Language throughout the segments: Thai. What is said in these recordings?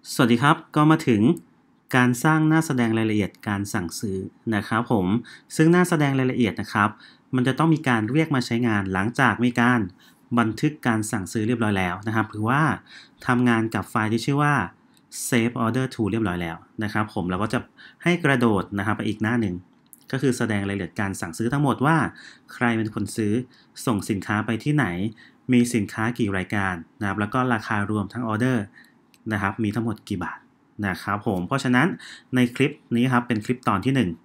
สวัสดีครับก็มาถึงการสร้างหน้าแสดงรายละเอียดการสั่งซื้อนะครับผมซึ่งหน้าแสดงรายละเอียดนะครับมันจะต้องมีการเรียกมาใช้งานหลังจากมีการบันทึกการสั่งซื้อเรียบร้อยแล้วนะครับหรือว่าทำงานกับไฟล์ที่ชื่อว่า save order to เรียบร้อยแล้วนะครับผมเราก็จะให้กระโดดนะครับไปอีกหน้าหนึ่งก็คือแสดงรายละเอียดการสั่งซื้อทั้งหมดว่าใครเป็นคนซื้อส่งสินค้าไปที่ไหนมีสินค้ากี่รายการนะครับแล้วก็ราคารวมทั้งออเดอร์นะครับมีทั้งหมดกี่บาทนะครับผมเพราะฉะนั้นในคลิปนี้ครับเป็นคลิปตอนที่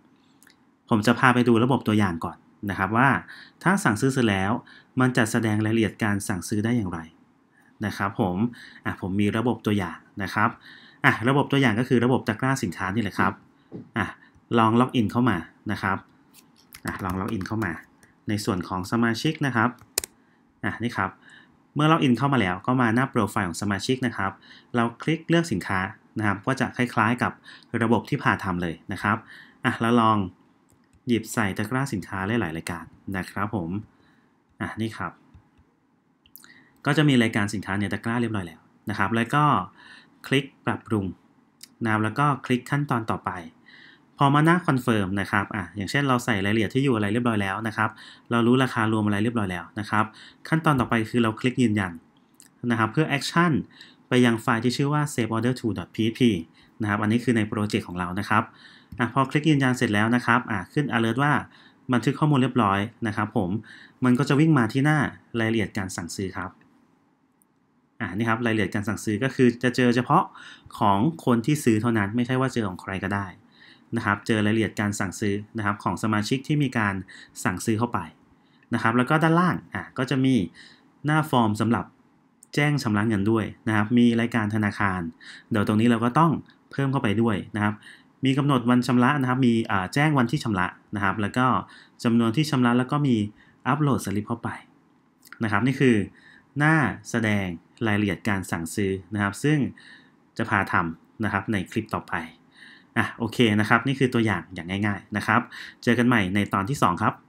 1ผมจะพาไปดูระบบตัวอย่างก่อนนะครับว่าถ้าสั่งซื้อเสร็จแล้วมันจะแสดงรายละเอียดการสั่งซื้อได้อย่างไรนะครับผมมีระบบตัวอย่างนะครับระบบตัวอย่างก็คือระบบตะกร้าสินค้านี่แหละครับลองล็อกอินเข้ามานะครับลองล็อกอินเข้ามาในส่วนของสมาชิกนะครับนี่ครับเมื่อล็อกอินเข้ามาแล้วก็มาหน้าโปรไฟล์ของสมาชิกนะครับเราคลิกเลือกสินค้านะครับก็จะคล้ายๆกับระบบที่พาทำเลยนะครับแล้วลองหยิบใส่ตะกร้าสินค้าหลายๆรายการนะครับผมนี่ครับก็จะมีรายการสินค้าในตะกร้าเรียบร้อยแล้วนะครับแล้วก็คลิกปรับปรุงนะครับแล้วก็คลิกขั้นตอนต่อไปพอมาหน้าคอนเฟิร์มนะครับอย่างเช่นเราใส่รายละเอียดที่อยู่อะไรเรียบร้อยแล้วนะครับเรารู้ราคารวมอะไรเรียบร้อยแล้วนะครับขั้นตอนต่อไปคือเราคลิกยืนยันนะครับเพื่อแอคชั่นไปยังไฟล์ที่ชื่อว่า saveorder2.php นะครับอันนี้คือในโปรเจกต์ของเรานะครับพอคลิกยืนยันเสร็จแล้วนะครับขึ้น alert ว่าบันทึกข้อมูลเรียบร้อยนะครับผมมันก็จะวิ่งมาที่หน้ารายละเอียดการสั่งซื้อครับนี่ครับรายละเอียดการสั่งซื้อก็คือจะเจอเฉพาะของคนที่ซื้อเท่านั้นไม่ใช่ว่าเจอของใครก็ได้นะครับเจอรายละเอียดการสั่งซื้อนะครับของสมาชิกที่มีการสั่งซื้อเข้าไปนะครับแล้วก็ด้านล่างก็จะมีหน้าฟอร์มสำหรับแจ้งชำระเงินด้วยนะครับมีรายการธนาคารเดี๋ยวตรงนี้เราก็ต้องเพิ่มเข้าไปด้วยนะครับมีกำหนดวันชำระนะครับมีแจ้งวันที่ชำระนะครับแล้วก็จำนวนที่ชำระแล้วก็มีอัปโหลดสลิปเข้าไปนะครับนี่คือหน้าแสดงรายละเอียดการสั่งซื้อนะครับซึ่งจะพาทำนะครับในคลิปต่อไปโอเคนะครับนี่คือตัวอย่างอย่างง่ายๆนะครับเจอกันใหม่ในตอนที่2ครับ